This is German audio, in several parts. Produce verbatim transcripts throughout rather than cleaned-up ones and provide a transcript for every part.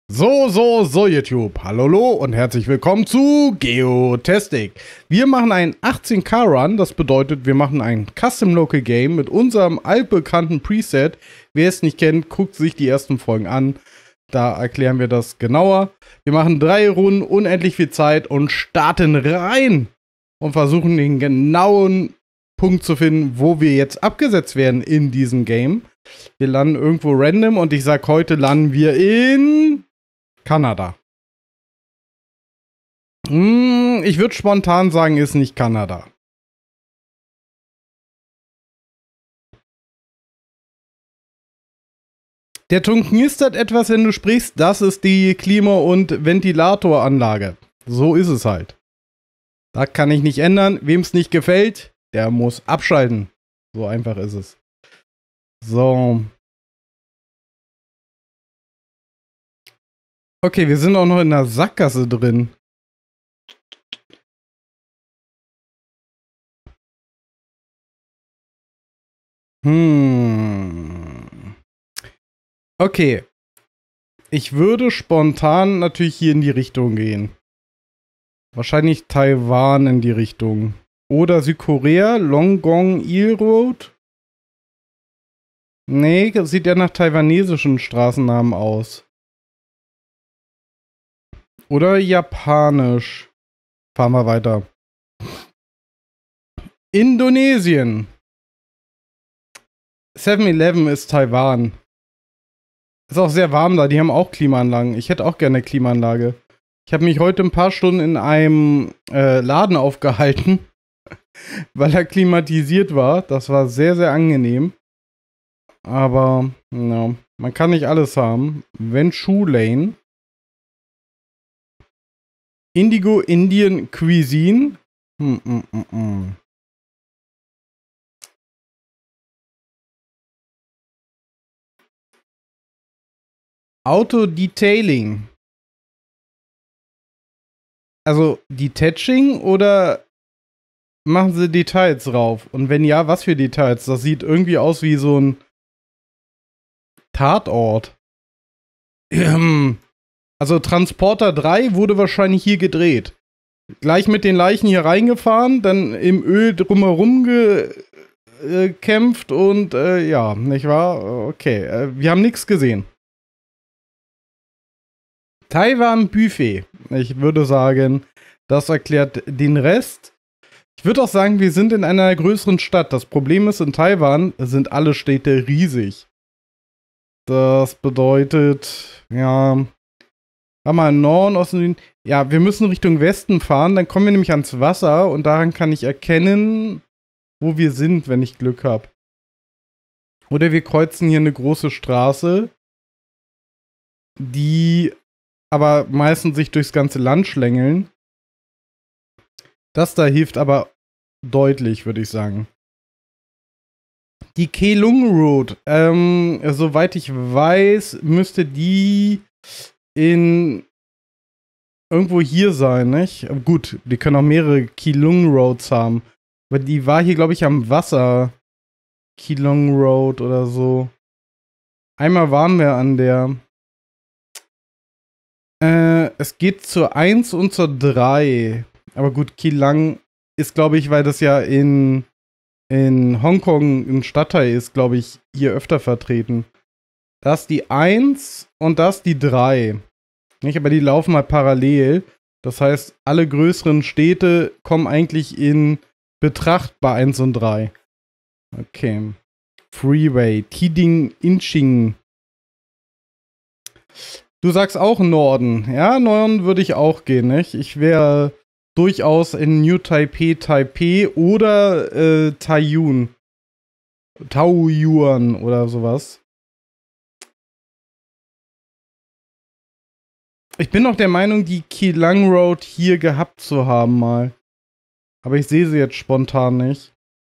So, so, so YouTube. Hallo und herzlich willkommen zu Geotastic. Wir machen einen achtzehn K Run, das bedeutet, wir machen ein Custom Local Game mit unserem altbekannten Preset. Wer es nicht kennt, guckt sich die ersten Folgen an. Da erklären wir das genauer. Wir machen drei Runden, unendlich viel Zeit und starten rein und versuchen den genauen Punkt zu finden, wo wir jetzt abgesetzt werden in diesem Game. Wir landen irgendwo random und ich sag, heute landen wir in Kanada. Hm, ich würde spontan sagen, ist nicht Kanada. Der Ton knistert etwas, wenn du sprichst. Das ist die Klima- und Ventilatoranlage. So ist es halt. Da kann ich nicht ändern. Wem es nicht gefällt, der muss abschalten. So einfach ist es. So. Okay, wir sind auch noch in der Sackgasse drin. Hm. Okay. Ich würde spontan natürlich hier in die Richtung gehen. Wahrscheinlich Taiwan in die Richtung. Oder Südkorea, Longgong Il Road. Nee, sieht ja nach taiwanesischen Straßennamen aus. Oder japanisch. Fahren wir weiter. Indonesien. seven eleven ist Taiwan. Ist auch sehr warm da, die haben auch Klimaanlagen. Ich hätte auch gerne eine Klimaanlage. Ich habe mich heute ein paar Stunden in einem äh, Laden aufgehalten, weil er klimatisiert war. Das war sehr, sehr angenehm. Aber, ja, man kann nicht alles haben. Venshu Lane. Indigo Indian Cuisine. Hm, hm, hm, hm. Auto Detailing. Also Detaching oder machen sie Details drauf? Und wenn ja, was für Details? Das sieht irgendwie aus wie so ein Tatort. Also Transporter drei wurde wahrscheinlich hier gedreht. Gleich mit den Leichen hier reingefahren, dann im Öl drumherum gekämpft und äh, ja, nicht wahr? Okay, äh, wir haben nichts gesehen. Taiwan Buffet. Ich würde sagen, das erklärt den Rest. Ich würde auch sagen, wir sind in einer größeren Stadt. Das Problem ist, in Taiwan sind alle Städte riesig. Das bedeutet, ja, haben wir Norden, Osten, Süden. Ja, wir müssen Richtung Westen fahren, dann kommen wir nämlich ans Wasser und daran kann ich erkennen, wo wir sind, wenn ich Glück habe. Oder wir kreuzen hier eine große Straße, die aber meistens sich durchs ganze Land schlängeln. Das da hilft aber deutlich, würde ich sagen. Die Kelung Road, ähm, soweit ich weiß, müsste die in irgendwo hier sein, nicht? Gut, die können auch mehrere Kelung Roads haben. Aber die war hier, glaube ich, am Wasser. Kelung Road oder so. Einmal waren wir an der. Äh, es geht zur eins und zur drei. Aber gut, Kelang ist, glaube ich, weil das ja in, in Hongkong ein Stadtteil ist, glaube ich, hier öfter vertreten. Das ist die eins und das die drei. Nicht, aber die laufen mal parallel. Das heißt, alle größeren Städte kommen eigentlich in Betracht bei eins und drei. Okay. Freeway. Tiding Inching. Du sagst auch Norden. Ja, Norden würde ich auch gehen, nicht? Ich wäre durchaus in New Taipei, Taipei oder äh, Taiyuan. Taoyuan oder sowas. Ich bin noch der Meinung, die Kelang Road hier gehabt zu haben mal. Aber ich sehe sie jetzt spontan nicht.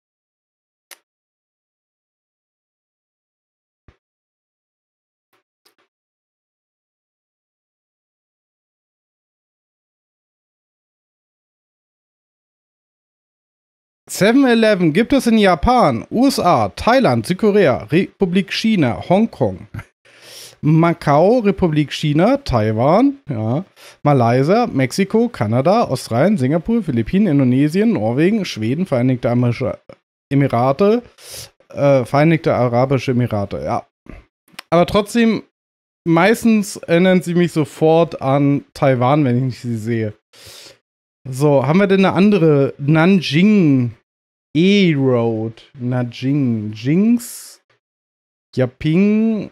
seven eleven gibt es in Japan, U S A, Thailand, Südkorea, Republik China, Hongkong. Macau, Republik China, Taiwan, ja, Malaysia, Mexiko, Kanada, Australien, Singapur, Philippinen, Indonesien, Norwegen, Schweden, Vereinigte Arabische Emirate, äh, Vereinigte Arabische Emirate, ja. Aber trotzdem, meistens erinnern sie mich sofort an Taiwan, wenn ich sie sehe. So, haben wir denn eine andere? Nanjing E-Road. Nanjing. Jings. Yaping.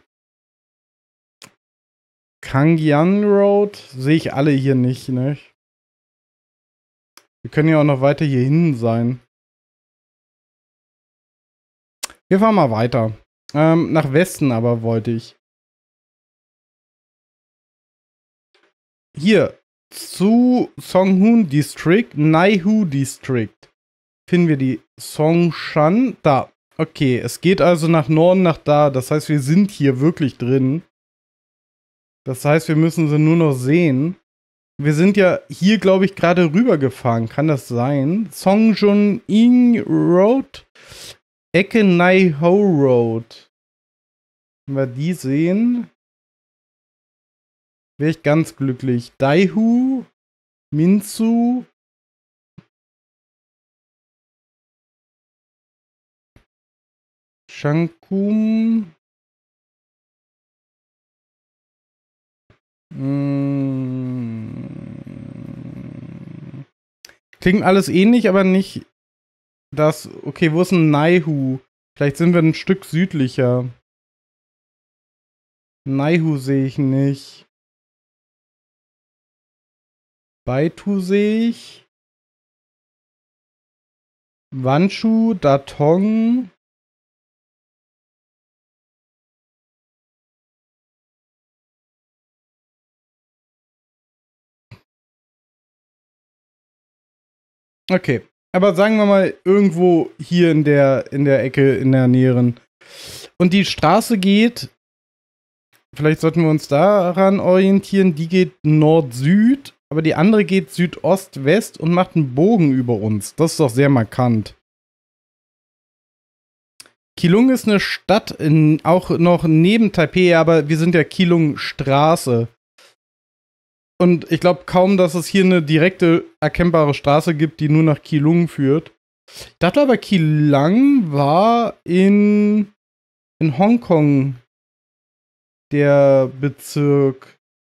Kangyan Road. Sehe ich alle hier nicht, ne? Wir können ja auch noch weiter hier hinten sein. Wir fahren mal weiter. Ähm, nach Westen aber wollte ich. Hier. Zu Songhun District, Naihu District. Finden wir die Songshan. Da. Okay, es geht also nach Norden, nach da. Das heißt, wir sind hier wirklich drin. Das heißt, wir müssen sie nur noch sehen. Wir sind ja hier, glaube ich, gerade rübergefahren. Kann das sein? Songjun Ing Road. Ecke Naiho Road. Wenn wir die sehen, wäre ich ganz glücklich. Daihu, Minzu, Shankum, hm. Klingt alles ähnlich, aber nicht das. Okay, wo ist ein Naihu? Vielleicht sind wir ein Stück südlicher. Naihu sehe ich nicht. Baitu sehe ich. Wanshu, Datong. Okay, aber sagen wir mal irgendwo hier in der, in der Ecke, in der näheren. Und die Straße geht, vielleicht sollten wir uns daran orientieren, die geht Nord-Süd, aber die andere geht Südost-West und macht einen Bogen über uns. Das ist doch sehr markant. Keelung ist eine Stadt, in, auch noch neben Taipei, aber wir sind ja Keelung-Straße. Und ich glaube kaum, dass es hier eine direkte, erkennbare Straße gibt, die nur nach Keelung führt. Ich dachte aber, Keelang war in, in Hongkong der Bezirk,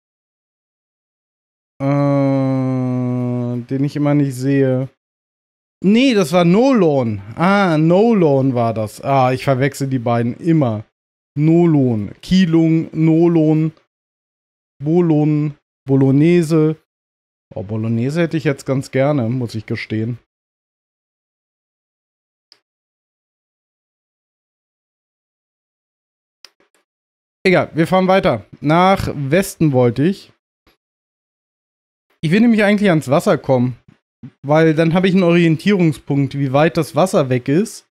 äh, den ich immer nicht sehe. Nee, das war Nolon. Ah, Nolon war das. Ah, ich verwechsel die beiden immer. Nolon. Keelung, Nolon, Bolon, Bolognese. Oh, Bolognese hätte ich jetzt ganz gerne, muss ich gestehen. Egal, wir fahren weiter. Nach Westen wollte ich. Ich will nämlich eigentlich ans Wasser kommen. Weil dann habe ich einen Orientierungspunkt, wie weit das Wasser weg ist.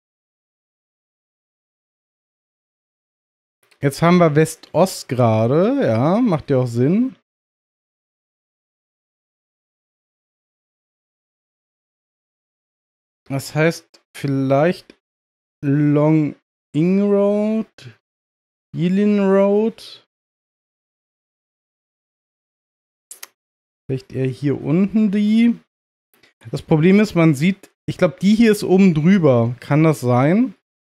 Jetzt haben wir West-Ost gerade. Ja, macht ja auch Sinn. Das heißt vielleicht Long Ing Road, Yilin Road. Vielleicht eher hier unten die. Das Problem ist, man sieht, ich glaube, die hier ist oben drüber. Kann das sein?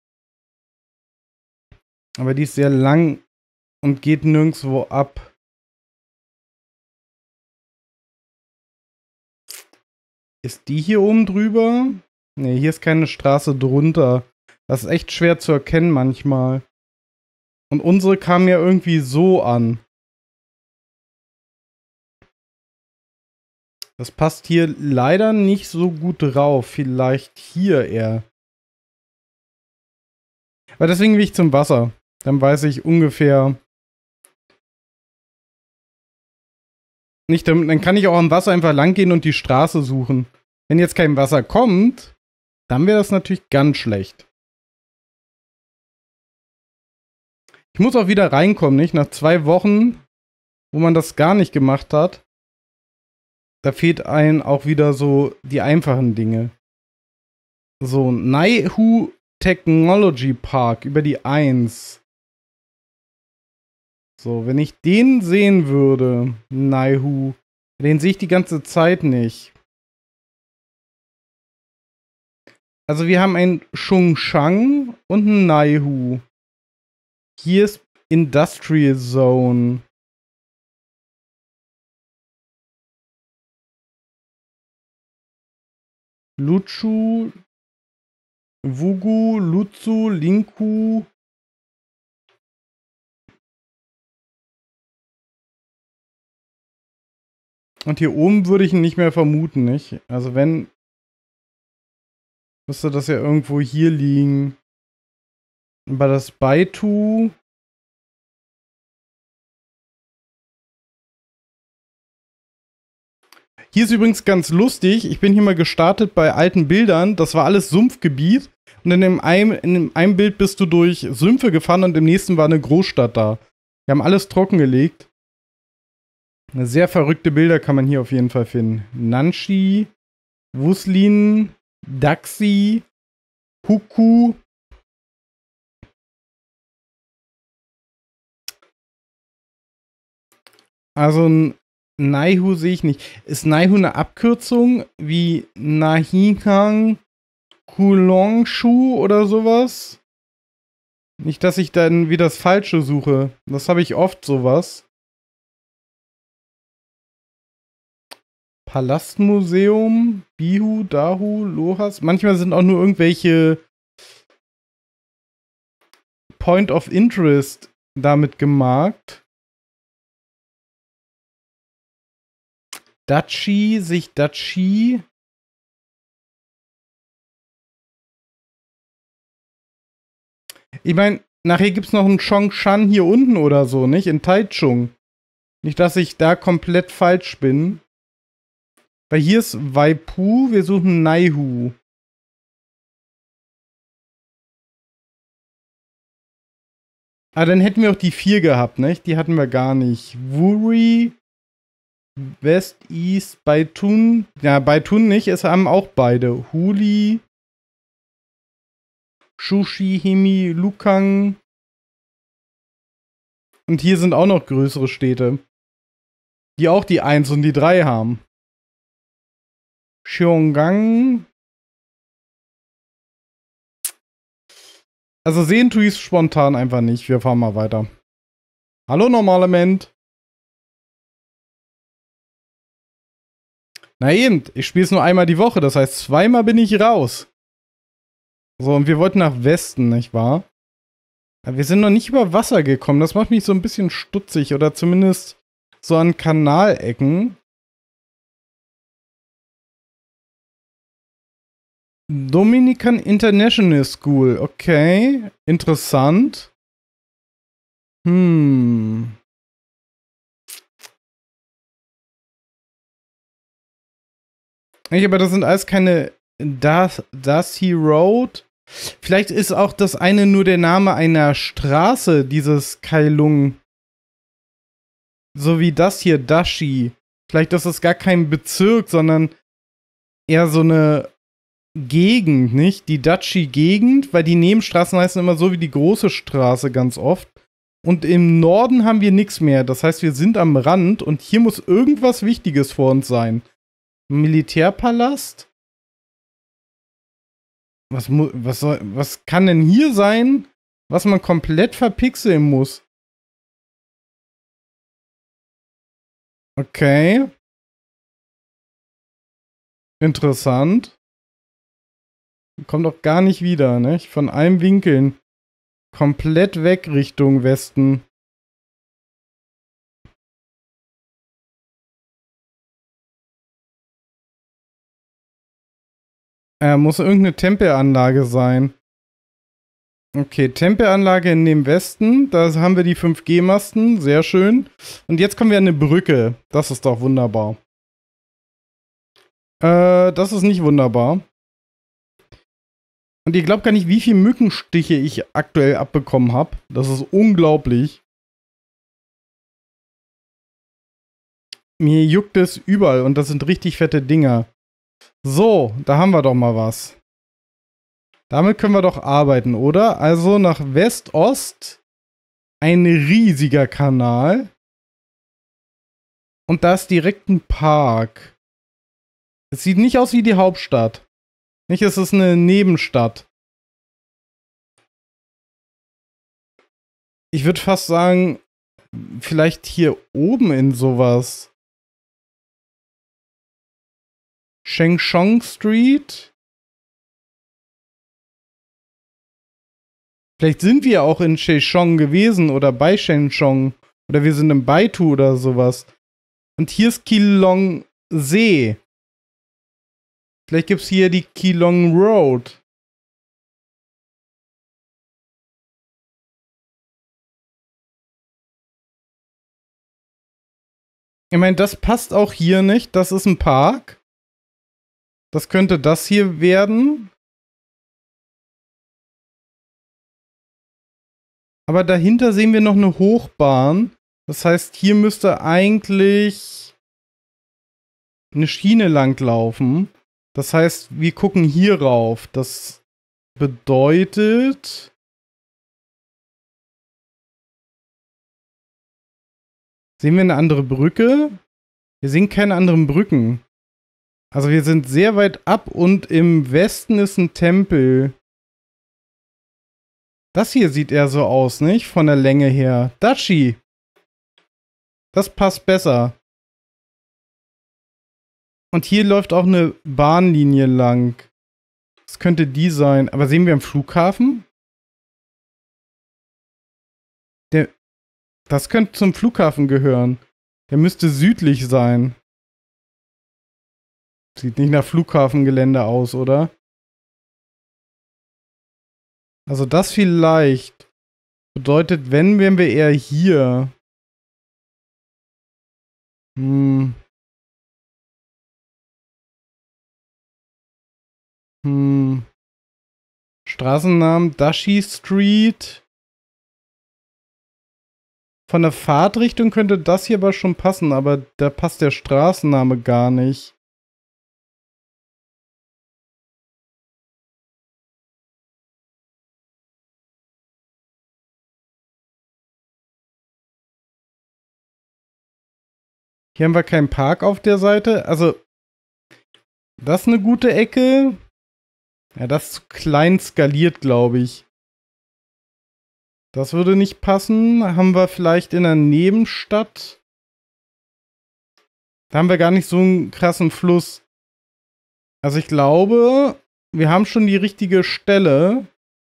Aber die ist sehr lang und geht nirgendwo ab. Ist die hier oben drüber? Ne, hier ist keine Straße drunter. Das ist echt schwer zu erkennen manchmal. Und unsere kam ja irgendwie so an. Das passt hier leider nicht so gut drauf. Vielleicht hier eher. Aber deswegen will ich zum Wasser. Dann weiß ich ungefähr. Nicht, dann, dann kann ich auch am Wasser einfach lang gehen und die Straße suchen. Wenn jetzt kein Wasser kommt, dann wäre das natürlich ganz schlecht. Ich muss auch wieder reinkommen, nicht? Nach zwei Wochen, wo man das gar nicht gemacht hat. Da fehlt einem auch wieder so die einfachen Dinge. So, Naihu Technology Park über die eins. So, wenn ich den sehen würde, Naihu, den sehe ich die ganze Zeit nicht. Also wir haben ein Chungchang und ein Naihu. Hier ist Industrial Zone. Luchu, Wugu, Lutsu, Linku. Und hier oben würde ich ihn nicht mehr vermuten, nicht? Also wenn, müsste das ja irgendwo hier liegen. Aber das Baitu. Hier ist übrigens ganz lustig. Ich bin hier mal gestartet bei alten Bildern. Das war alles Sumpfgebiet. Und in dem einen, in dem einen Bild bist du durch Sümpfe gefahren und im nächsten war eine Großstadt da. Wir haben alles trockengelegt. Sehr verrückte Bilder kann man hier auf jeden Fall finden. Nanshi, Wuslin, Daxi, Huku. Also ein Naihu sehe ich nicht. Ist Naihu eine Abkürzung wie Nahikang Kulongshu oder sowas? Nicht, dass ich dann wie das Falsche suche. Das habe ich oft sowas. Palastmuseum, Bihu, Dahu, Lohas. Manchmal sind auch nur irgendwelche Point of Interest damit gemarkt. Dachi, sich Dachi. Ich meine, nachher gibt es noch einen Chongshan hier unten oder so, nicht? In Taichung. Nicht, dass ich da komplett falsch bin. Weil hier ist Waipu, wir suchen Naihu. Ah, dann hätten wir auch die vier gehabt, nicht? Die hatten wir gar nicht. Wuri, West, East, Baitun. Ja, Baitun nicht, es haben auch beide. Huli, Shushi, Himi, Lukang. Und hier sind auch noch größere Städte, die auch die eins und die drei haben. Xionggang. Also sehen tue ich es spontan einfach nicht. Wir fahren mal weiter. Hallo Normalement. Na eben, ich spiele es nur einmal die Woche, das heißt zweimal bin ich raus. So, und wir wollten nach Westen, nicht wahr? Aber wir sind noch nicht über Wasser gekommen, das macht mich so ein bisschen stutzig, oder zumindest so an Kanalecken. Dominican International School, okay, interessant. Hm. Ich, aber das sind alles keine Darcy Road. Vielleicht ist auch das eine nur der Name einer Straße, dieses Kailung. So wie das hier, Dashi. Vielleicht ist das gar kein Bezirk, sondern eher so eine Gegend, nicht? Die Dachi-Gegend, weil die Nebenstraßen heißen immer so wie die große Straße ganz oft. Und im Norden haben wir nichts mehr. Das heißt, wir sind am Rand und hier muss irgendwas Wichtiges vor uns sein. Militärpalast? Was, was, soll, was kann denn hier sein, was man komplett verpixeln muss? Okay. Interessant. Kommt doch gar nicht wieder, ne? Von allen Winkeln. Komplett weg Richtung Westen. Äh, muss irgendeine Tempelanlage sein. Okay, Tempelanlage in dem Westen. Da haben wir die fünf G-Masten. Sehr schön. Und jetzt kommen wir an eine Brücke. Das ist doch wunderbar. Äh, das ist nicht wunderbar. Und ihr glaubt gar nicht, wie viele Mückenstiche ich aktuell abbekommen habe. Das ist unglaublich. Mir juckt es überall und das sind richtig fette Dinger. So, da haben wir doch mal was. Damit können wir doch arbeiten, oder? Also nach West-Ost ein riesiger Kanal. Und da ist direkt ein Park. Es sieht nicht aus wie die Hauptstadt. Nicht, es ist eine Nebenstadt. Ich würde fast sagen, vielleicht hier oben in sowas. Shengshong Street. Vielleicht sind wir auch in Sheshong gewesen oder bei Shengshong. Oder wir sind im Baitu oder sowas. Und hier ist Keelong See. Vielleicht gibt es hier die Keelong Road. Ich meine, das passt auch hier nicht. Das ist ein Park. Das könnte das hier werden. Aber dahinter sehen wir noch eine Hochbahn. Das heißt, hier müsste eigentlich eine Schiene lang laufen. Das heißt, wir gucken hier rauf. Das bedeutet... Sehen wir eine andere Brücke? Wir sehen keine anderen Brücken. Also wir sind sehr weit ab und im Westen ist ein Tempel. Das hier sieht eher so aus, nicht? Von der Länge her. Dachi! Das passt besser. Und hier läuft auch eine Bahnlinie lang. Das könnte die sein. Aber sehen wir einen Flughafen? Der... Das könnte zum Flughafen gehören. Der müsste südlich sein. Sieht nicht nach Flughafengelände aus, oder? Also das vielleicht. Bedeutet, wenn, wären wir eher hier. Hm. Hm. Straßennamen Dashi Street. Von der Fahrtrichtung könnte das hier aber schon passen, aber da passt der Straßenname gar nicht. Hier haben wir keinen Park auf der Seite. Also, das ist eine gute Ecke. Ja, das ist zu klein skaliert, glaube ich. Das würde nicht passen. Haben wir vielleicht in der Nebenstadt. Da haben wir gar nicht so einen krassen Fluss. Also ich glaube, wir haben schon die richtige Stelle.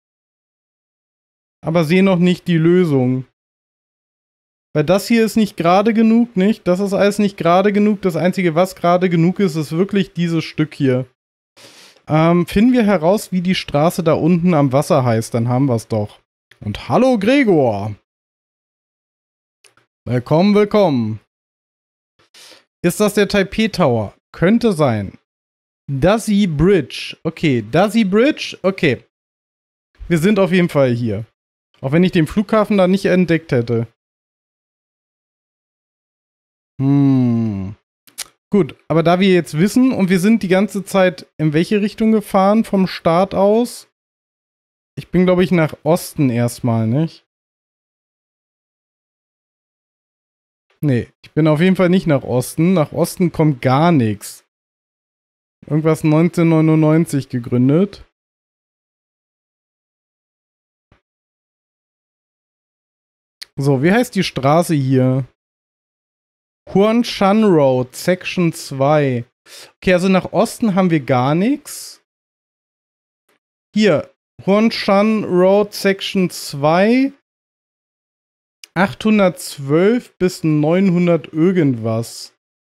Aber sehen noch nicht die Lösung. Weil das hier ist nicht gerade genug, nicht? Das ist alles nicht gerade genug. Das Einzige, was gerade genug ist, ist wirklich dieses Stück hier. Ähm, finden wir heraus, wie die Straße da unten am Wasser heißt, dann haben wir es doch. Und hallo Gregor! Willkommen, willkommen. Ist das der Taipei Tower? Könnte sein. Dazi Bridge. Okay, Dazi Bridge. Okay. Wir sind auf jeden Fall hier. Auch wenn ich den Flughafen da nicht entdeckt hätte. Hm. Gut, aber da wir jetzt wissen und wir sind die ganze Zeit in welche Richtung gefahren vom Start aus? Ich bin, glaube ich, nach Osten erstmal, nicht? Nee, ich bin auf jeden Fall nicht nach Osten. Nach Osten kommt gar nichts. Irgendwas neunzehnhundertneunundneunzig gegründet. So, wie heißt die Straße hier? Huanshan Road, Section zwei. Okay, also nach Osten haben wir gar nichts. Hier, Huanshan Road, Section zwei. achthundertzwölf bis neunhundert irgendwas.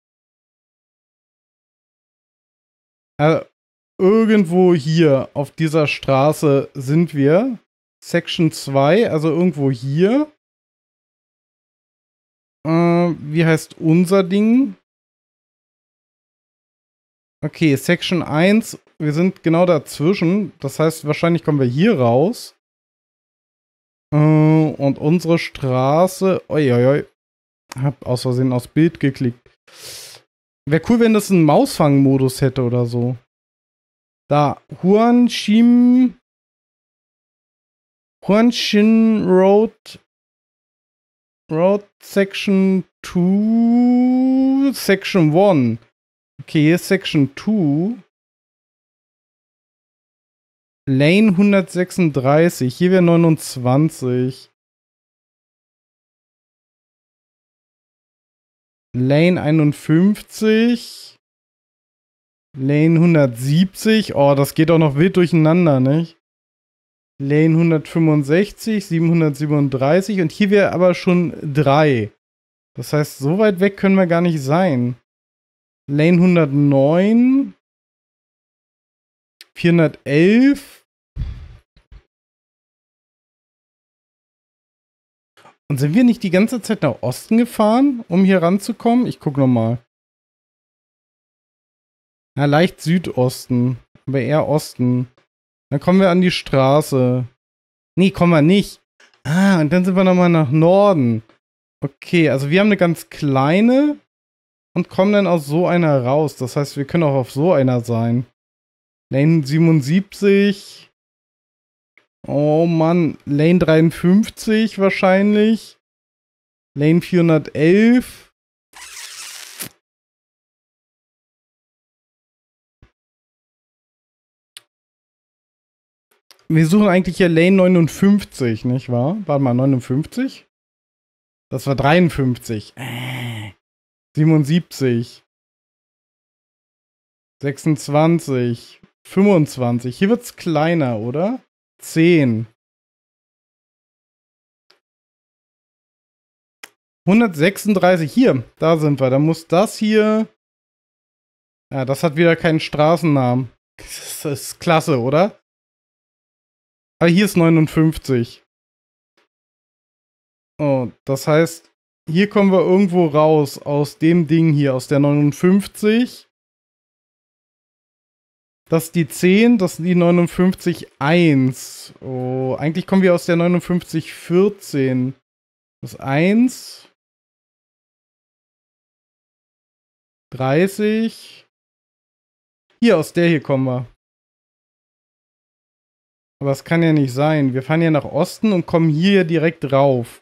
Also, irgendwo hier auf dieser Straße sind wir. Section zwei, also irgendwo hier. Äh, wie heißt unser Ding? Okay, Section eins. Wir sind genau dazwischen. Das heißt, wahrscheinlich kommen wir hier raus. Äh, und unsere Straße. Uiuiui. Hab aus Versehen aufs Bild geklickt. Wäre cool, wenn das einen Mausfang-Modus hätte oder so. Da. Huanshim. Huanshin Road. Road Section zwei, Section eins. Okay, hier ist Section zwei. Lane hundertsechsunddreißig. Hier wäre neunundzwanzig. Lane einundfünfzig. Lane hundertsiebzig. Oh, das geht auch noch wild durcheinander, nicht? Lane hundertfünfundsechzig, siebenhundertsiebenunddreißig. Und hier wäre aber schon drei. Das heißt, so weit weg können wir gar nicht sein. Lane hundertneun. vierhundertelf. Und sind wir nicht die ganze Zeit nach Osten gefahren, um hier ranzukommen? Ich guck nochmal. Ja, leicht Südosten. Aber eher Osten. Dann kommen wir an die Straße. Nee, kommen wir nicht. Ah, und dann sind wir nochmal nach Norden. Okay, also wir haben eine ganz kleine und kommen dann aus so einer raus. Das heißt, wir können auch auf so einer sein. Lane siebenundsiebzig. Oh Mann, Lane dreiundfünfzig wahrscheinlich. Lane vierhundertelf. Wir suchen eigentlich ja Lane neunundfünfzig, nicht wahr? Warte mal, neunundfünfzig? Das war dreiundfünfzig. Äh. siebenundsiebzig. sechsundzwanzig. fünfundzwanzig. Hier wird's kleiner, oder? zehn. hundertsechsunddreißig. Hier, da sind wir. Da muss das hier... Ja, das hat wieder keinen Straßennamen. Das ist klasse, oder? Aber hier ist neunundfünfzig. Oh, das heißt, hier kommen wir irgendwo raus aus dem Ding hier, aus der neunundfünfzig. Das ist die zehn, das ist die neunundfünfzig eins. Oh, eigentlich kommen wir aus der neunundfünfzig vierzehn. Das ist eins. dreißig. Hier, aus der hier kommen wir. Aber das kann ja nicht sein. Wir fahren ja nach Osten und kommen hier direkt drauf.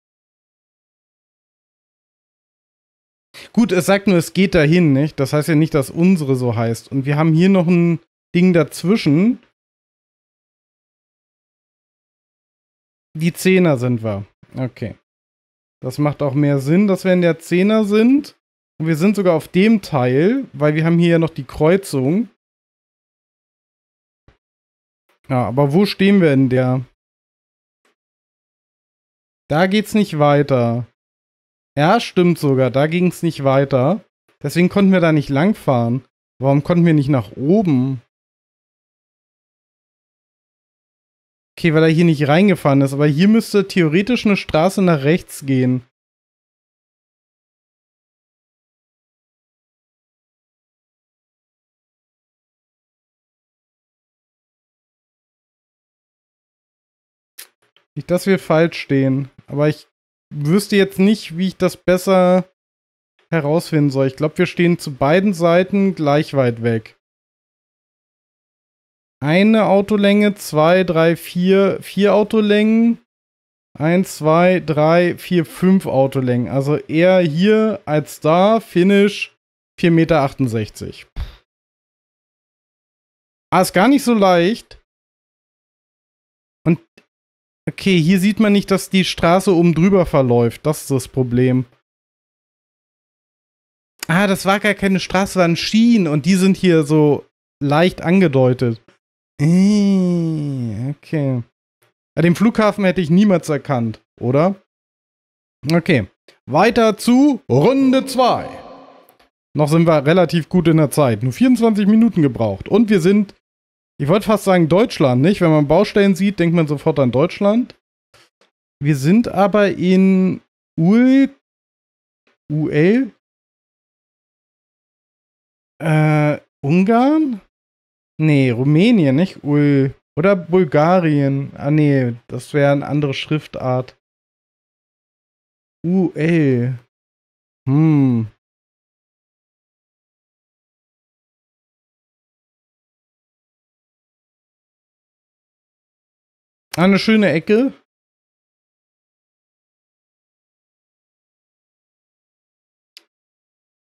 Gut, es sagt nur, es geht dahin, nicht? Das heißt ja nicht, dass unsere so heißt. Und wir haben hier noch ein Ding dazwischen. Die Zehner sind wir. Okay. Das macht auch mehr Sinn, dass wir in der Zehner sind. Und wir sind sogar auf dem Teil, weil wir haben hier ja noch die Kreuzung. Ja, aber wo stehen wir in der? Da geht's nicht weiter. Ja, stimmt sogar. Da ging's nicht weiter. Deswegen konnten wir da nicht langfahren. Warum konnten wir nicht nach oben? Okay, weil er hier nicht reingefahren ist. Aber hier müsste theoretisch eine Straße nach rechts gehen. Nicht, dass wir falsch stehen. Aber ich wüsste jetzt nicht, wie ich das besser herausfinden soll. Ich glaube, wir stehen zu beiden Seiten gleich weit weg. Eine Autolänge, zwei, drei, vier, vier Autolängen. Eins, zwei, drei, vier, fünf Autolängen. Also eher hier als da. Finish vier Komma achtundsechzig Meter. Ah, ist gar nicht so leicht. Und okay, hier sieht man nicht, dass die Straße oben drüber verläuft. Das ist das Problem. Ah, das war gar keine Straße, das waren Schienen. Und die sind hier so leicht angedeutet. Äh, okay. Ja, den Flughafen hätte ich niemals erkannt, oder? Okay. Weiter zu Runde zwei. Noch sind wir relativ gut in der Zeit. Nur vierundzwanzig Minuten gebraucht. Und wir sind, ich wollte fast sagen Deutschland, nicht? Wenn man Baustellen sieht, denkt man sofort an Deutschland. Wir sind aber in Ul... U L? Äh, Ungarn? Nee, Rumänien, nicht? Ul... Oder Bulgarien. Ah, nee, das wäre eine andere Schriftart. U L. Hm. Ah, eine schöne Ecke.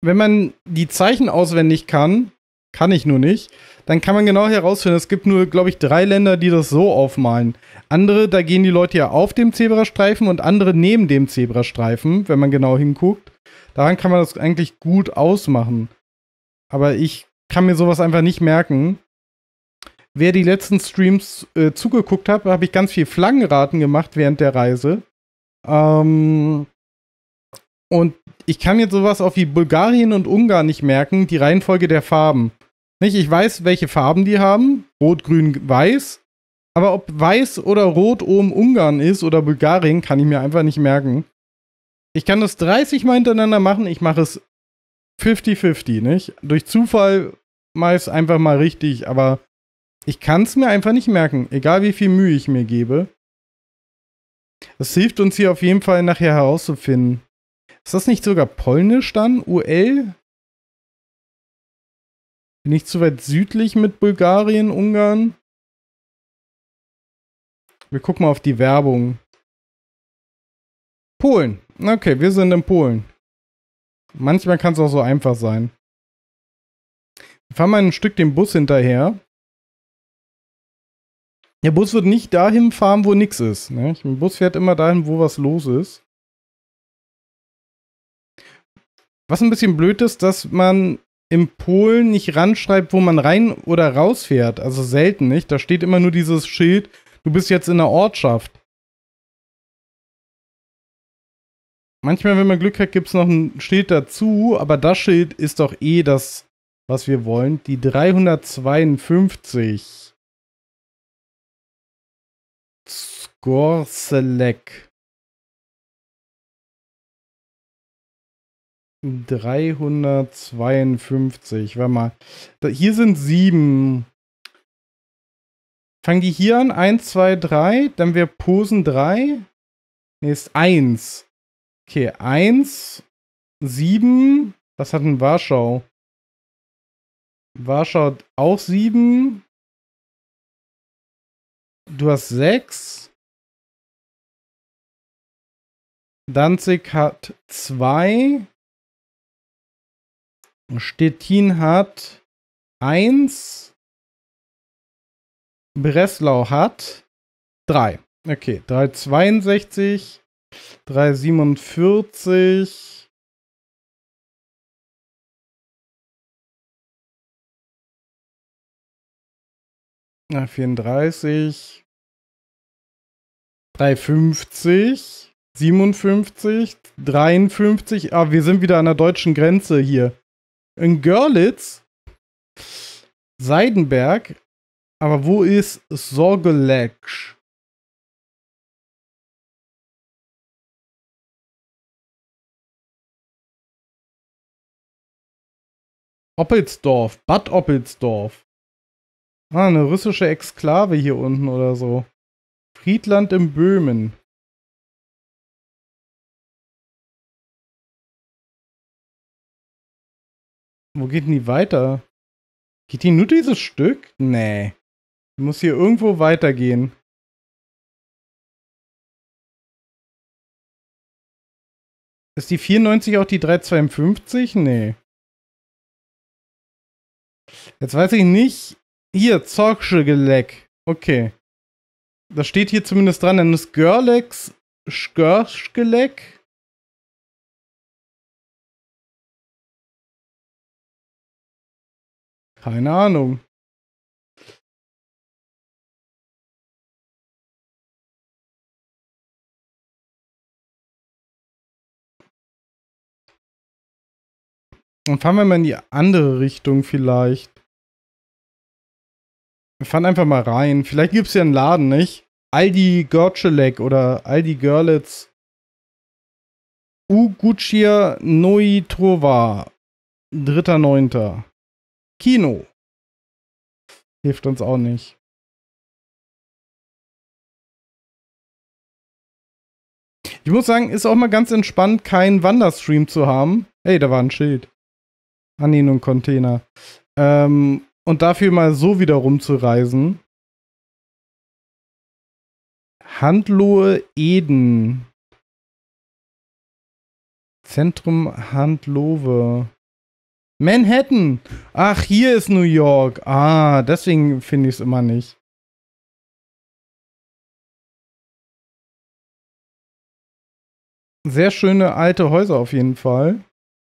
wenn man die Zeichen auswendig kann, kann ich nur nicht, dann kann man genau herausfinden, es gibt nur, glaube ich, drei Länder, die das so aufmalen. Andere, da gehen die Leute ja auf dem Zebrastreifen und andere neben dem Zebrastreifen, wenn man genau hinguckt. Daran kann man das eigentlich gut ausmachen. Aber ich kann mir sowas einfach nicht merken. Wer die letzten Streams äh, zugeguckt hat, habe ich ganz viel Flaggenraten gemacht während der Reise. Ähm, und ich kann mir sowas auch wie Bulgarien und Ungarn nicht merken, die Reihenfolge der Farben. Nicht, ich weiß, welche Farben die haben. Rot, Grün, Weiß. Aber ob Weiß oder Rot oben Ungarn ist oder Bulgarien, kann ich mir einfach nicht merken. Ich kann das dreißig Mal hintereinander machen. Ich mache es fünfzig fünfzig, nicht? Durch Zufall meist einfach mal richtig, aber ich kann es mir einfach nicht merken. Egal wie viel Mühe ich mir gebe. Das hilft uns hier auf jeden Fall nachher herauszufinden. Ist das nicht sogar Polnisch dann? U L? Bin ich zu weit südlich mit Bulgarien, Ungarn? Wir gucken mal auf die Werbung. Polen. Okay, wir sind in Polen. Manchmal kann es auch so einfach sein. Wir fahren mal ein Stück dem Bus hinterher. Der Bus wird nicht dahin fahren, wo nichts ist. Ne? Der Bus fährt immer dahin, wo was los ist. Was ein bisschen blöd ist, dass man in Polen nicht ranschreibt, wo man rein oder rausfährt. Also selten nicht. Da steht immer nur dieses Schild, du bist jetzt in der Ortschaft. Manchmal, wenn man Glück hat, gibt es noch ein Schild dazu, aber das Schild ist doch eh das, was wir wollen. Die dreihundertzweiundfünfzig. Skorselek. dreihundertzweiundfünfzig. Warte mal. Da, hier sind sieben. Fangen die hier an? eins, zwei, drei. Dann wäre Posen drei. Ne, ist eins. Okay, eins, sieben. Was hat denn Warschau? Warschau hat auch sieben. Du hast sechs. Danzig hat zwei. Stettin hat eins. Breslau hat drei. Okay, dreihundertzweiundsechzig. dreihundertsiebenundvierzig. Na, vierunddreißig. dreihundertfünfzig. siebenundfünfzig. dreiundfünfzig. Ah, wir sind wieder an der deutschen Grenze hier. In Görlitz. Seidenberg. Aber wo ist Sorgelecz? Oppelsdorf. Bad Oppelsdorf. Ah, eine russische Exklave hier unten oder so. Friedland in Böhmen. Wo geht denn die weiter? Geht die nur dieses Stück? Nee. Die muss hier irgendwo weitergehen. Ist die vierundneunzig auch die dreihundertzweiundfünfzig? Nee. Jetzt weiß ich nicht. Hier, Zorgschegeleck. Okay. Das steht hier zumindest dran. Dann ist Görlex Skörschgeleck. Keine Ahnung. Dann fahren wir mal in die andere Richtung vielleicht. Wir fahren einfach mal rein. Vielleicht gibt es ja einen Laden, nicht? Aldi Görschelek oder Aldi Görlitz. Ugucia Noi Trova. dritter neunter Kino. Hilft uns auch nicht. Ich muss sagen, ist auch mal ganz entspannt, keinen Wanderstream zu haben. Hey, da war ein Schild. Ah, nee, nur ein Container. Ähm, und dafür mal so wieder rumzureisen. Handlohe Eden. Zentrum Handlowe. Manhattan. Ach, hier ist New York. Ah, deswegen finde ich es immer nicht. Sehr schöne alte Häuser auf jeden Fall.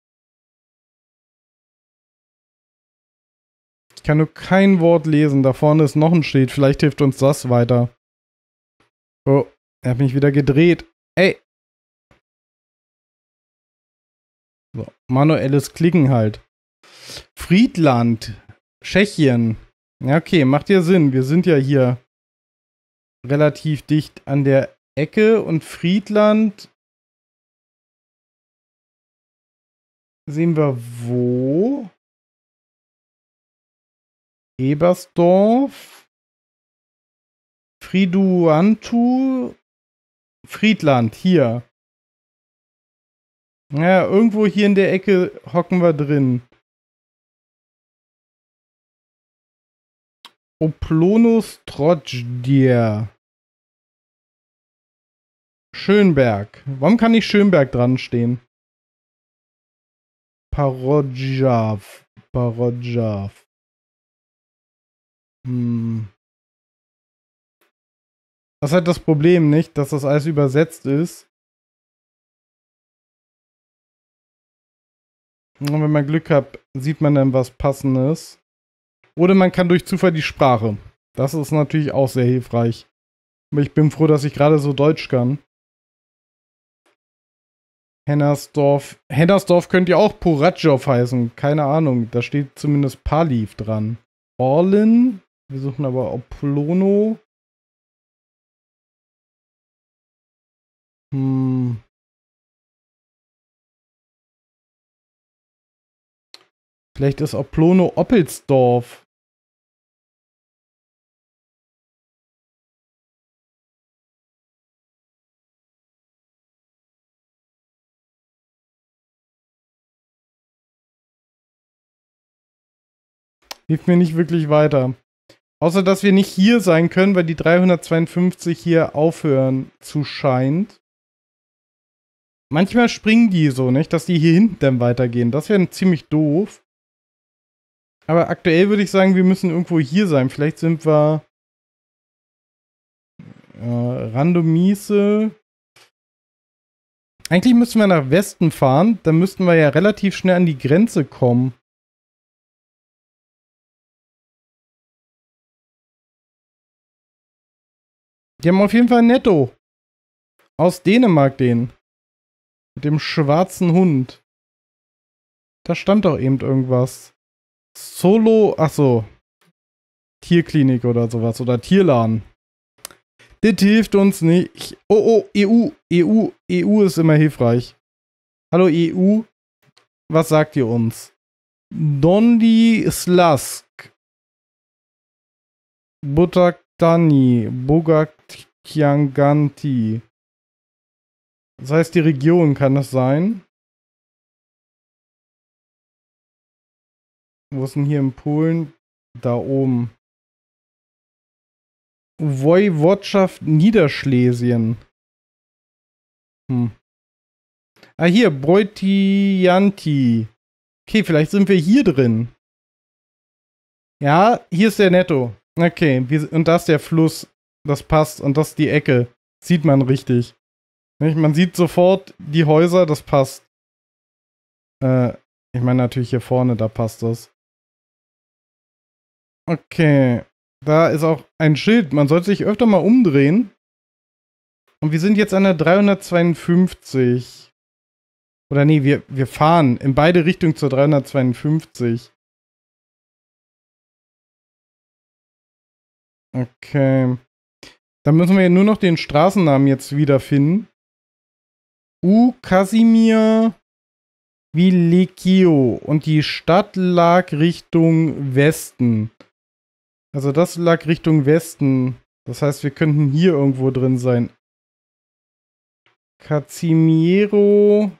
Ich kann nur kein Wort lesen. Da vorne ist noch ein Schild. Vielleicht hilft uns das weiter. Oh, er hat mich wieder gedreht. Ey. So, manuelles Klicken halt. Friedland. Tschechien. Ja, okay, macht ja Sinn. Wir sind ja hier relativ dicht an der Ecke und Friedland sehen wir wo? Ebersdorf. Friduantu. Friedland, hier. Ja, irgendwo hier in der Ecke hocken wir drin. Oplonus Trojdier. Schönberg. Warum kann nicht Schönberg dran stehen? Parodjav. Parodjav. Hm. Das ist halt das Problem, nicht? Dass das alles übersetzt ist. Und wenn man Glück hat, sieht man dann was Passendes. Oder man kann durch Zufall die Sprache. Das ist natürlich auch sehr hilfreich. Aber ich bin froh, dass ich gerade so Deutsch kann. Hennersdorf. Hennersdorf könnte ja auch Poratjow heißen. Keine Ahnung. Da steht zumindest Paliv dran. Orlin. Wir suchen aber Oplono. Hm. Vielleicht ist Oplono Oppelsdorf. Hilft mir nicht wirklich weiter. Außer, dass wir nicht hier sein können, weil die dreihundertzweiundfünfzig hier aufhören zu scheint. Manchmal springen die so, nicht? Dass die hier hinten dann weitergehen. Das wäre ziemlich doof. Aber aktuell würde ich sagen, wir müssen irgendwo hier sein. Vielleicht sind wir äh, Randomiese. Eigentlich müssen wir nach Westen fahren. Dann müssten wir ja relativ schnell an die Grenze kommen. Die haben auf jeden Fall ein Netto. Aus Dänemark den. Mit dem schwarzen Hund. Da stand doch eben irgendwas. Solo, achso. Tierklinik oder sowas. Oder Tierladen. Das hilft uns nicht. Oh, oh, E U. E U. E U ist immer hilfreich. Hallo E U. Was sagt ihr uns? Dondi Slask. Butaktani. Bogaktianganti. Das heißt, die Region kann es sein. Wo ist denn hier in Polen? Da oben. Woiwodschaft Niederschlesien. Hm. Ah, hier, Breutianti. Okay, vielleicht sind wir hier drin. Ja, hier ist der Netto. Okay, und da ist der Fluss. Das passt. Und das ist die Ecke. Sieht man richtig. Man sieht sofort die Häuser, das passt. Äh, ich meine natürlich hier vorne, da passt das. Okay. Da ist auch ein Schild. Man sollte sich öfter mal umdrehen. Und wir sind jetzt an der dreihundertzweiundfünfzig. Oder nee, wir, wir fahren in beide Richtungen zur dreihundertzweiundfünfzig. Okay. Dann müssen wir nur noch den Straßennamen jetzt wiederfinden. U Casimir Vilecchio. Und die Stadt lag Richtung Westen. Also das lag Richtung Westen. Das heißt, wir könnten hier irgendwo drin sein. Casimiero.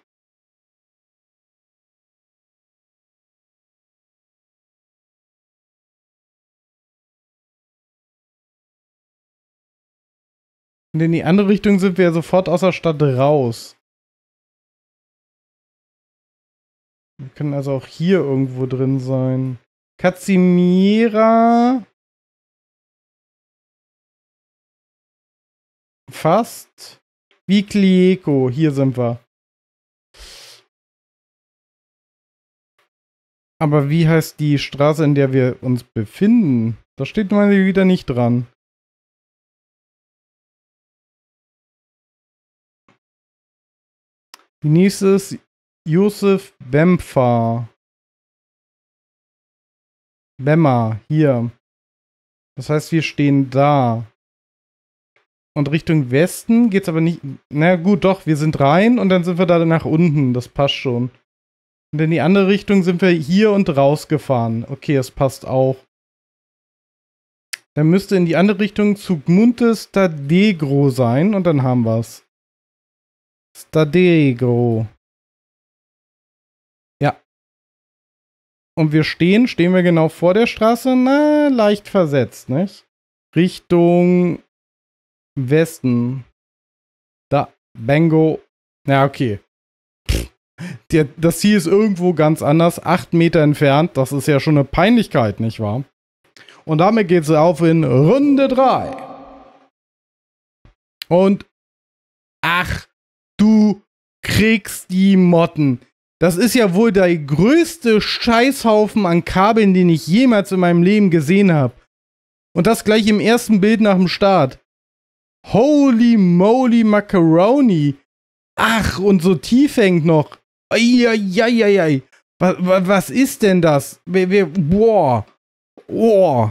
Und in die andere Richtung sind wir ja sofort aus der Stadt raus. Wir können also auch hier irgendwo drin sein. Kazimira. Fast. Viglieko. Hier sind wir. Aber wie heißt die Straße, in der wir uns befinden? Da steht mal wieder nicht dran. Die nächste ist Josef Bemfa. Bemmer, hier. Das heißt, wir stehen da. Und Richtung Westen geht's aber nicht. Na gut, doch, wir sind rein und dann sind wir da nach unten. Das passt schon. Und in die andere Richtung sind wir hier und rausgefahren. Okay, das passt auch. Dann müsste in die andere Richtung Zugmunte Stadegro sein und dann haben wir's. Stadegro. Ja. Und wir stehen, stehen wir genau vor der Straße? Na, leicht versetzt, nicht? Richtung Westen. Da. Bango. Ja, okay. Der, das Ziel ist irgendwo ganz anders. Acht Meter entfernt. Das ist ja schon eine Peinlichkeit, nicht wahr? Und damit geht's auf in Runde drei. Und ach, du kriegst die Motten. Das ist ja wohl der größte Scheißhaufen an Kabeln, den ich jemals in meinem Leben gesehen habe. Und das gleich im ersten Bild nach dem Start. Holy moly Macaroni. Ach, und so tief hängt noch. Eieieiei. Was, was ist denn das? Boah. Boah.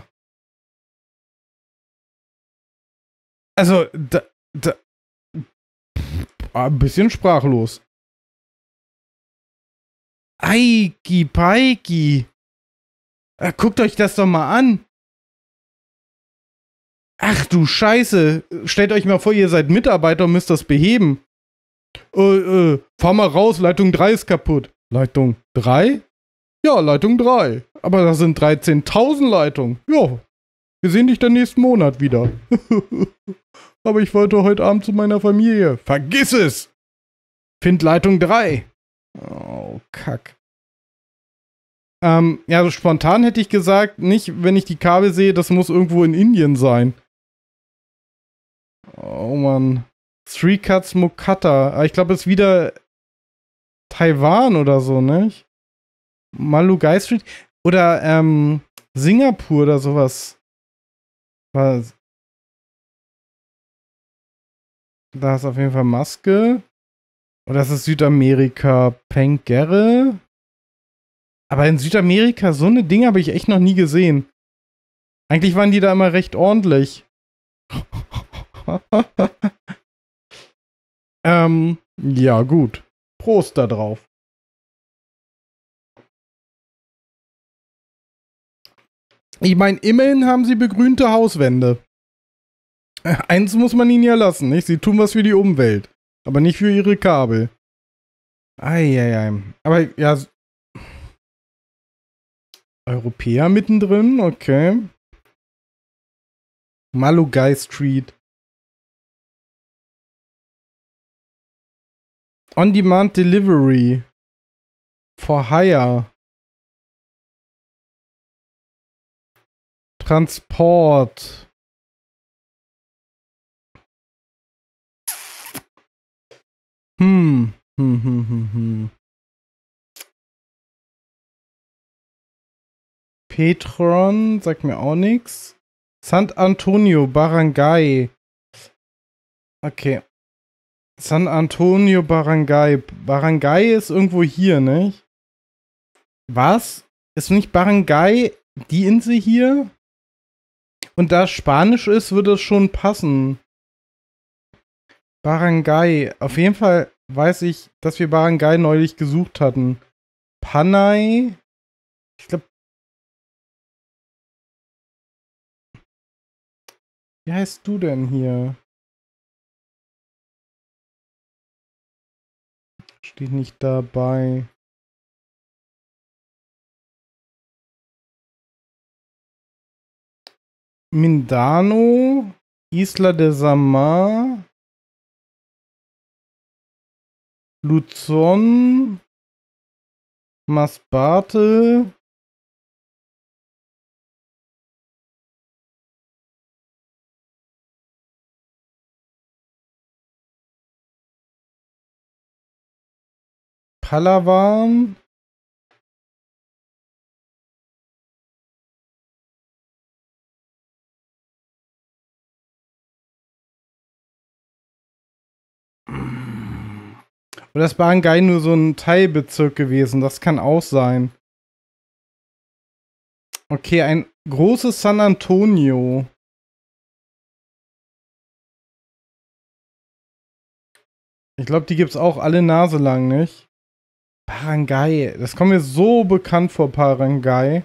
Also, da, da, ein bisschen sprachlos. Eiki Peiki. Guckt euch das doch mal an. Ach du Scheiße. Stellt euch mal vor, ihr seid Mitarbeiter und müsst das beheben. Äh, äh, fahr mal raus, Leitung drei ist kaputt. Leitung drei? Ja, Leitung drei. Aber das sind dreizehntausend Leitungen. Ja, wir sehen dich dann nächsten Monat wieder. Aber ich wollte heute Abend zu meiner Familie. Vergiss es! Find Leitung drei. Oh, Kack. Ähm, ja, so spontan hätte ich gesagt, nicht, wenn ich die Kabel sehe, das muss irgendwo in Indien sein. Oh Mann. Three Cuts Mocatta. Ich glaube, es ist wieder Taiwan oder so, nicht? Malugai Street. Oder, ähm, Singapur oder sowas. Was? Da ist auf jeden Fall Maske. Oder das ist Südamerika. Pengere. Aber in Südamerika, so eine Dinge habe ich echt noch nie gesehen. Eigentlich waren die da immer recht ordentlich. ähm, ja, gut. Prost da drauf. Ich meine, immerhin haben sie begrünte Hauswände. Eins muss man ihnen ja lassen, nicht? Sie tun was für die Umwelt. Aber nicht für ihre Kabel. Eieiei. Aber ja. Europäer mittendrin, okay. Malugai Street. On-Demand Delivery. For Hire. Transport. Hm. Hm, hm, hm, hm. Petron, sagt mir auch nichts. San Antonio, Barangay. Okay. San Antonio, Barangay. Barangay ist irgendwo hier, nicht? Was? Ist nicht Barangay die Insel hier? Und da Spanisch ist, würde es schon passen. Barangay. Auf jeden Fall weiß ich, dass wir Barangay neulich gesucht hatten. Panay. Ich glaube. Wie heißt du denn hier? Steht nicht dabei. Mindano. Isla de Samar. Luzon. Masbate. Palawan. Oder ist Barangay nur so ein Teilbezirk gewesen? Das kann auch sein. Okay, ein großes San Antonio. Ich glaube, die gibt es auch alle Nase lang, nicht? Barangay. Das kommt mir so bekannt vor, Barangay.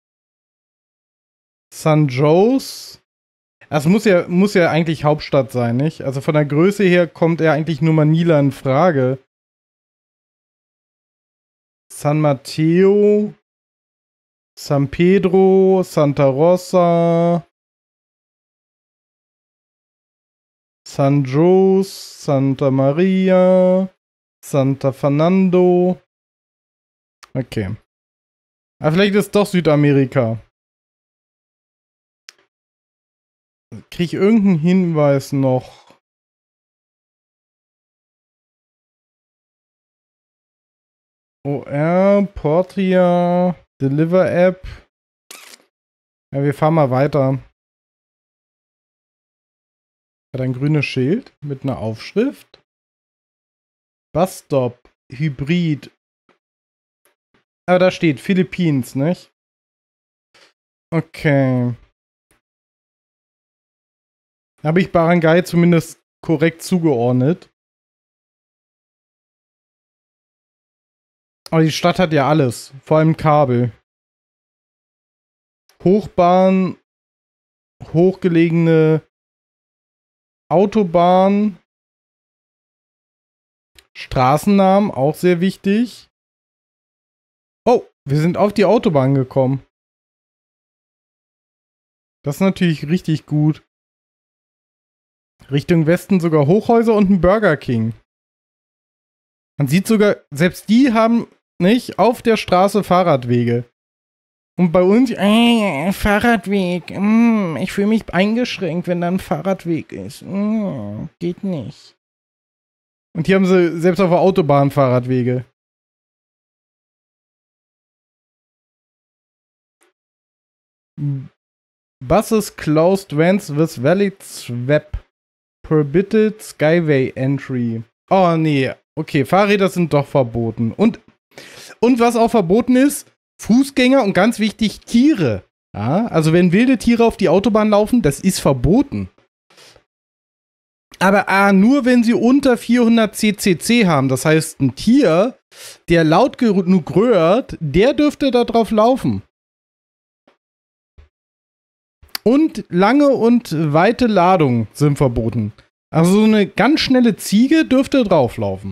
San Jose. Das muss ja, muss ja eigentlich Hauptstadt sein, nicht? Also von der Größe her kommt ja eigentlich nur Manila in Frage. San Mateo. San Pedro. Santa Rosa. San Jose. Santa Maria. Santa Fernando. Okay. Aber vielleicht ist es doch Südamerika. Kriege ich irgendeinen Hinweis noch? O R, Portia, Deliver App. Ja, wir fahren mal weiter. Hat ein grünes Schild mit einer Aufschrift. Busstop, Hybrid. Aber da steht Philippines, nicht? Okay. Habe ich Barangay zumindest korrekt zugeordnet. Aber die Stadt hat ja alles. Vor allem Kabel. Hochbahn. Hochgelegene Autobahn. Straßennamen, auch sehr wichtig. Oh, wir sind auf die Autobahn gekommen. Das ist natürlich richtig gut. Richtung Westen sogar Hochhäuser und ein Burger King. Man sieht sogar, selbst die haben nicht auf der Straße Fahrradwege. Und bei uns, äh, Fahrradweg, mm, ich fühle mich eingeschränkt, wenn da ein Fahrradweg ist. Mm, geht nicht. Und hier haben sie selbst auf der Autobahn Fahrradwege. Buses closed vans with valid swap. Prohibited Skyway Entry. Oh nee, okay, Fahrräder sind doch verboten. Und, und was auch verboten ist, Fußgänger und ganz wichtig, Tiere. Ja, also wenn wilde Tiere auf die Autobahn laufen, das ist verboten. Aber ah, nur wenn sie unter vierhundert C C C haben. Das heißt, ein Tier, der laut genug röhrt, der dürfte da drauf laufen. Und lange und weite Ladungen sind verboten. Also so eine ganz schnelle Ziege dürfte drauflaufen.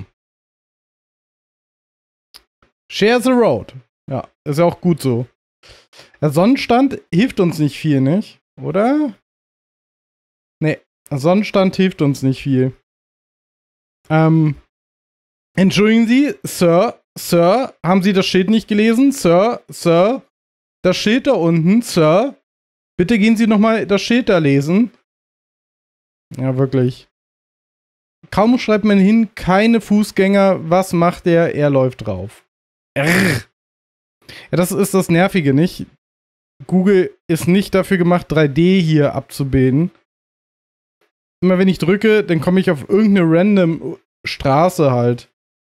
Share the road. Ja, ist ja auch gut so. Der Sonnenstand hilft uns nicht viel, nicht? Oder? Nee, der Sonnenstand hilft uns nicht viel. Ähm, entschuldigen Sie, Sir, Sir, haben Sie das Schild nicht gelesen? Sir, Sir, das Schild da unten, Sir, bitte gehen Sie nochmal das Schild da lesen. Ja, wirklich. Kaum schreibt man hin, keine Fußgänger, was macht er? Er läuft drauf. Rrr. Ja, das ist das Nervige, nicht? Google ist nicht dafür gemacht, drei D hier abzubilden. Immer wenn ich drücke, dann komme ich auf irgendeine random Straße halt.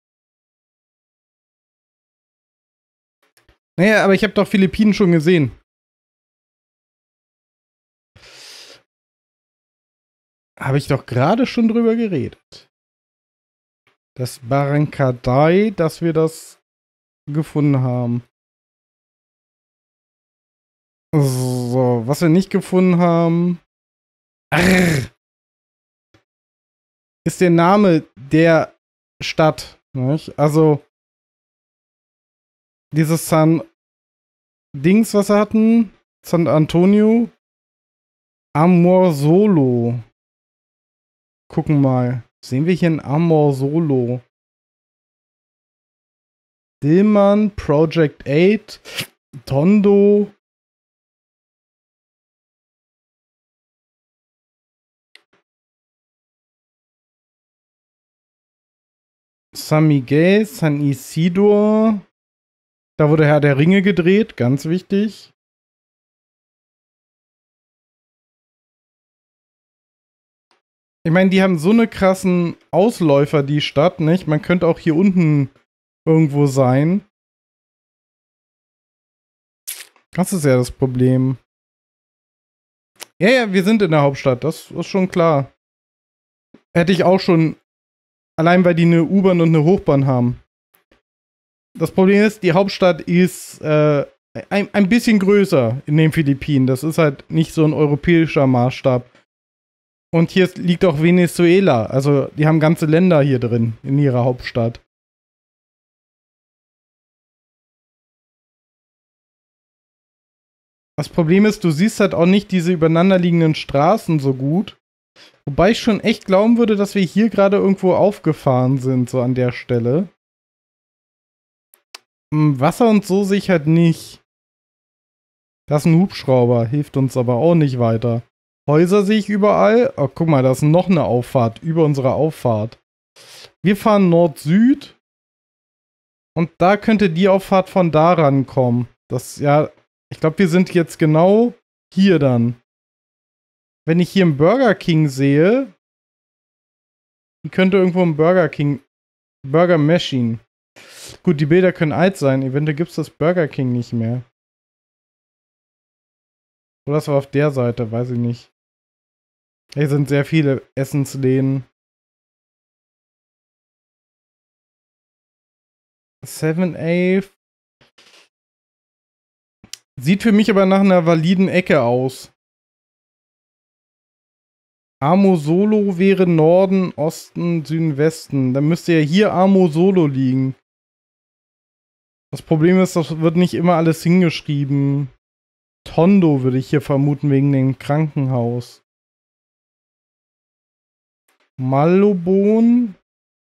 Naja, aber ich habe doch Philippinen schon gesehen. Habe ich doch gerade schon drüber geredet. Das Barangay, dass wir das gefunden haben. So, was wir nicht gefunden haben. Arr, ist der Name der Stadt. Nicht? Also, dieses San Dings, was wir hatten. San Antonio. Amorsolo. Gucken mal. Sehen wir hier ein Amorsolo? Dillmann, Project eight, Tondo. San Miguel, San Isidor. Da wurde Herr der Ringe gedreht, ganz wichtig. Ich meine, die haben so eine krassen Ausläufer, die Stadt, nicht? Man könnte auch hier unten irgendwo sein. Das ist ja das Problem. Ja, ja, wir sind in der Hauptstadt, das ist schon klar. Hätte ich auch schon, allein weil die eine U-Bahn und eine Hochbahn haben. Das Problem ist, die Hauptstadt ist äh, ein, ein bisschen größer in den Philippinen. Das ist halt nicht so ein europäischer Maßstab. Und hier liegt auch Venezuela. Also, die haben ganze Länder hier drin, in ihrer Hauptstadt. Das Problem ist, du siehst halt auch nicht diese übereinanderliegenden Straßen so gut. Wobei ich schon echt glauben würde, dass wir hier gerade irgendwo aufgefahren sind, so an der Stelle. Wasser und so sehe ich halt nicht. Das ist ein Hubschrauber, hilft uns aber auch nicht weiter. Häuser sehe ich überall. Oh, guck mal, da ist noch eine Auffahrt über unsere Auffahrt. Wir fahren Nord-Süd. Und da könnte die Auffahrt von da rankommen. Das, ja, ich glaube, wir sind jetzt genau hier dann. Wenn ich hier einen Burger King sehe, die könnte irgendwo ein Burger King, Burger Machine. Gut, die Bilder können alt sein. Eventuell gibt es das Burger King nicht mehr. Oder das war auf der Seite, weiß ich nicht. Hier sind sehr viele Essensläden. Seven A. Sieht für mich aber nach einer validen Ecke aus. Amo Solo wäre Norden, Osten, Süden, Westen. Dann müsste ja hier Amo Solo liegen. Das Problem ist, das wird nicht immer alles hingeschrieben. Tondo würde ich hier vermuten, wegen dem Krankenhaus. Malobon.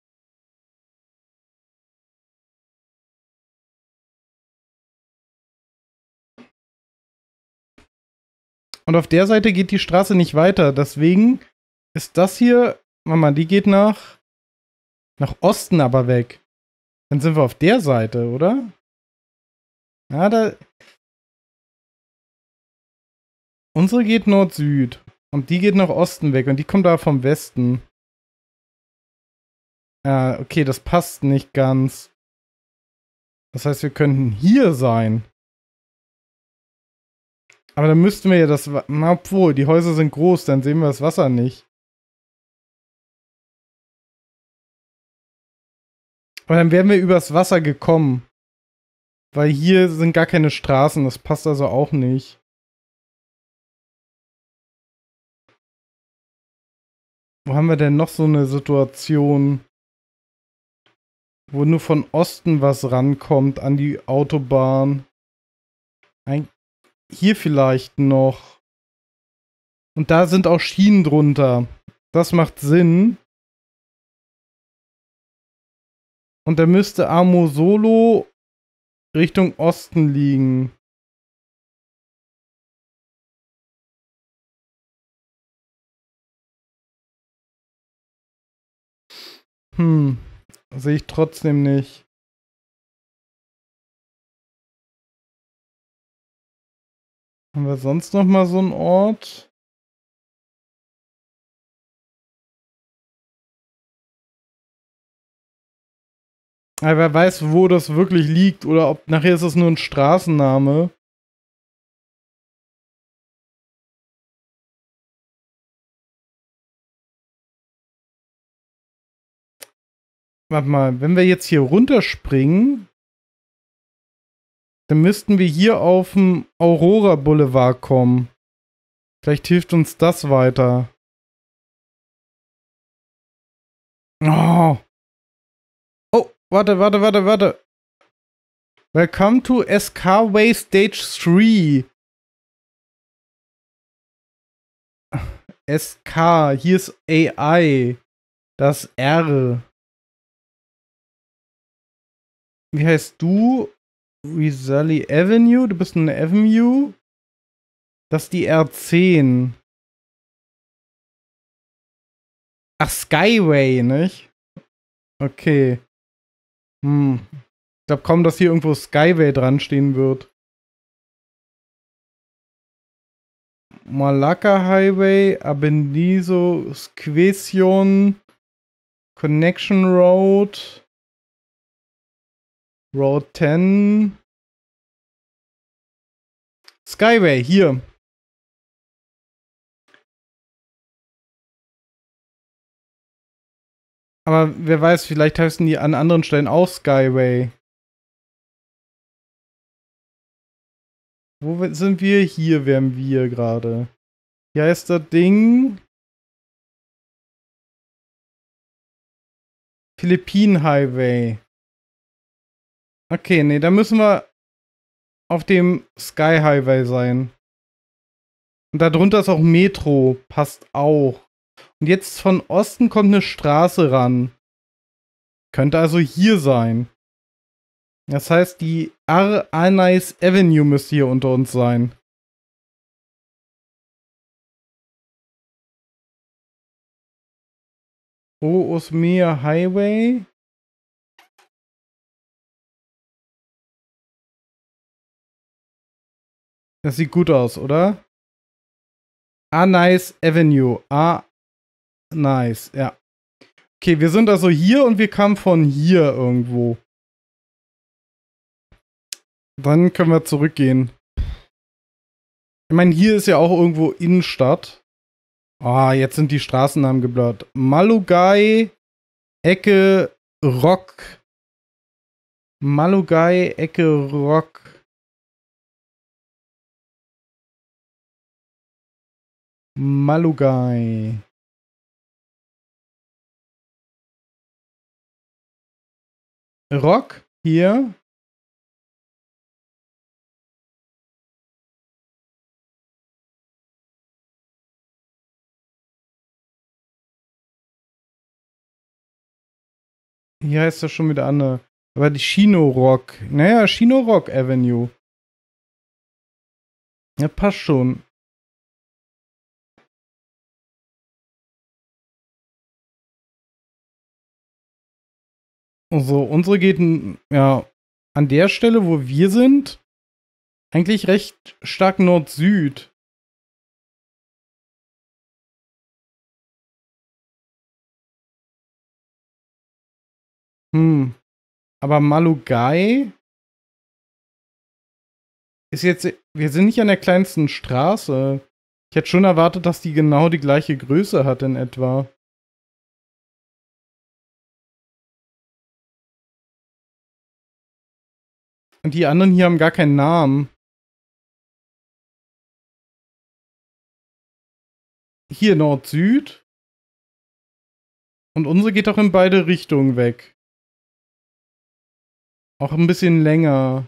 Und auf der Seite geht die Straße nicht weiter. Deswegen ist das hier, Mama, die geht nach, nach Osten aber weg. Dann sind wir auf der Seite, oder? Ja, da. Unsere geht Nord-Süd. Und die geht nach Osten weg. Und die kommt da vom Westen. Ja, okay, das passt nicht ganz. Das heißt, wir könnten hier sein. Aber dann müssten wir ja das... Na, obwohl, die Häuser sind groß, dann sehen wir das Wasser nicht. Aber dann wären wir übers Wasser gekommen. Weil hier sind gar keine Straßen, das passt also auch nicht. Wo haben wir denn noch so eine Situation, wo nur von Osten was rankommt an die Autobahn? Ein hier vielleicht noch. Und da sind auch Schienen drunter. Das macht Sinn. Und da müsste Amo Solo Richtung Osten liegen. Hm, sehe ich trotzdem nicht. Haben wir sonst noch mal so einen Ort? Aber wer weiß, wo das wirklich liegt oder ob nachher ist es nur ein Straßenname. Warte mal, wenn wir jetzt hier runterspringen, dann müssten wir hier auf dem Aurora Boulevard kommen. Vielleicht hilft uns das weiter. Oh. Oh, warte, warte, warte, warte. Welcome to Escarway Stage three. S K, hier ist A I. Das R. wie heißt du? Rizali Avenue? Du bist eine Avenue? Das ist die R zehn. Ach, Skyway, nicht? Okay. Hm. Ich glaube kaum, dass hier irgendwo Skyway dran stehen wird. Malacca Highway, Abendizo, Squesion, Connection Road, Road zehn. Skyway, hier. Aber wer weiß, vielleicht heißen die an anderen Stellen auch Skyway. Wo sind wir? Hier wären wir gerade. Hier heißt das Ding Philippinen Highway. Okay, nee, da müssen wir auf dem Sky Highway sein. Und darunter ist auch Metro. Passt auch. Und jetzt von Osten kommt eine Straße ran. Könnte also hier sein. Das heißt, die R. Anais Avenue müsste hier unter uns sein. O. Osmea Highway. Das sieht gut aus, oder? Anais Avenue. Ah, nice, ja. Okay, wir sind also hier und wir kamen von hier irgendwo. Dann können wir zurückgehen. Ich meine, hier ist ja auch irgendwo Innenstadt. Ah, jetzt sind die Straßennamen geblurrt. Malugai, Ecke, Rock. Malugai, Ecke, Rock. Malugai. Rock, hier. Hier heißt das schon wieder Anne. Aber die Chino Rock. Naja, Chino Rock Avenue. Ja, passt schon. So, unsere geht, ja, an der Stelle, wo wir sind, eigentlich recht stark Nord-Süd. Hm. Aber Malugai ist jetzt, wir sind nicht an der kleinsten Straße. Ich hätte schon erwartet, dass die genau die gleiche Größe hat in etwa. Und die anderen hier haben gar keinen Namen. Hier Nord-Süd. Und unsere geht auch in beide Richtungen weg. Auch ein bisschen länger.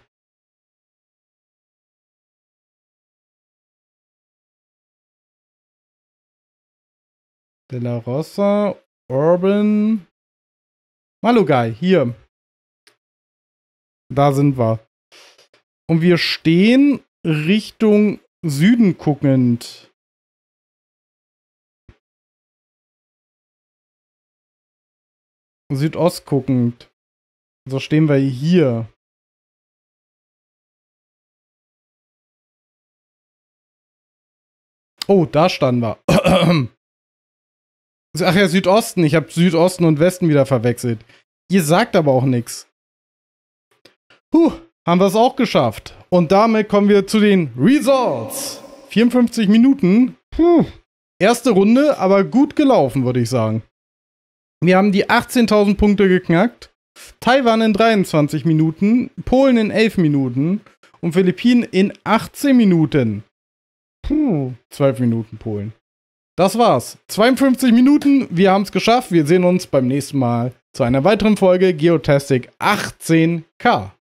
De La Rosa, Urban. Malugai, hier. Da sind wir. Und wir stehen Richtung Süden guckend. Südost guckend. So stehen wir hier. Oh, da standen wir. Ach ja, Südosten. Ich habe Südosten und Westen wieder verwechselt. Ihr sagt aber auch nichts. Puh, haben wir es auch geschafft. Und damit kommen wir zu den Results. vierundfünfzig Minuten. Puh. Erste Runde, aber gut gelaufen, würde ich sagen. Wir haben die achtzehntausend Punkte geknackt. Taiwan in dreiundzwanzig Minuten. Polen in elf Minuten. Und Philippinen in achtzehn Minuten. Puh, zwölf Minuten Polen. Das war's. zweiundfünfzig Minuten. Wir haben es geschafft. Wir sehen uns beim nächsten Mal zu einer weiteren Folge Geotastic achtzehn K.